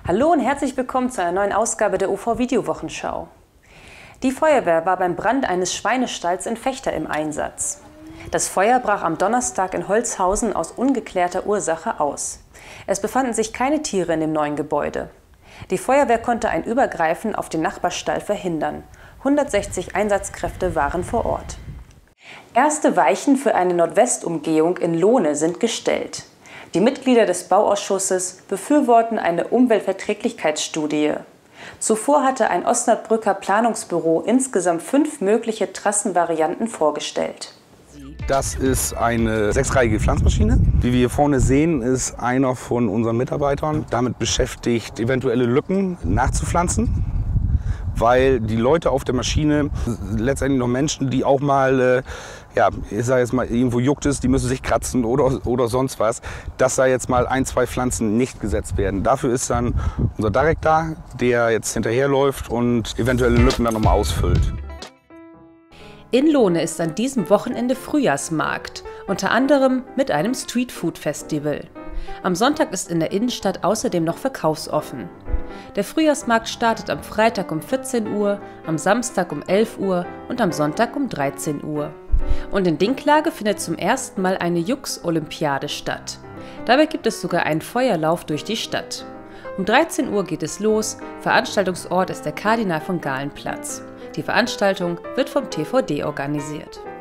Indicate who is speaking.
Speaker 1: Hallo und herzlich willkommen zu einer neuen Ausgabe der UV-Video-Wochenschau. Die Feuerwehr war beim Brand eines Schweinestalls in Vechta im Einsatz. Das Feuer brach am Donnerstag in Holzhausen aus ungeklärter Ursache aus. Es befanden sich keine Tiere in dem neuen Gebäude. Die Feuerwehr konnte ein Übergreifen auf den Nachbarstall verhindern. 160 Einsatzkräfte waren vor Ort. Erste Weichen für eine Nordwestumgehung in Lohne sind gestellt. Die Mitglieder des Bauausschusses befürworten eine Umweltverträglichkeitsstudie. Zuvor hatte ein Osnabrücker Planungsbüro insgesamt 5 mögliche Trassenvarianten vorgestellt.
Speaker 2: Das ist eine 6-reihige Pflanzmaschine. Wie wir hier vorne sehen, ist einer von unseren Mitarbeitern damit beschäftigt, eventuelle Lücken nachzupflanzen. Weil die Leute auf der Maschine, letztendlich noch Menschen, die auch mal, ich sage jetzt mal, irgendwo juckt es, die müssen sich kratzen oder sonst was, dass da jetzt mal 1, 2 Pflanzen nicht gesetzt werden. Dafür ist dann unser Direkt da, der jetzt hinterherläuft und eventuelle Lücken dann nochmal ausfüllt.
Speaker 1: In Lohne ist an diesem Wochenende Frühjahrsmarkt, unter anderem mit einem Streetfood-Festival. Am Sonntag ist in der Innenstadt außerdem noch verkaufsoffen. Der Frühjahrsmarkt startet am Freitag um 14 Uhr, am Samstag um 11 Uhr und am Sonntag um 13 Uhr. Und in Dinklage findet zum ersten Mal eine Jux-Olympiade statt. Dabei gibt es sogar einen Feuerlauf durch die Stadt. Um 13 Uhr geht es los, Veranstaltungsort ist der Kardinal von Galen Platz. Die Veranstaltung wird vom TVD organisiert.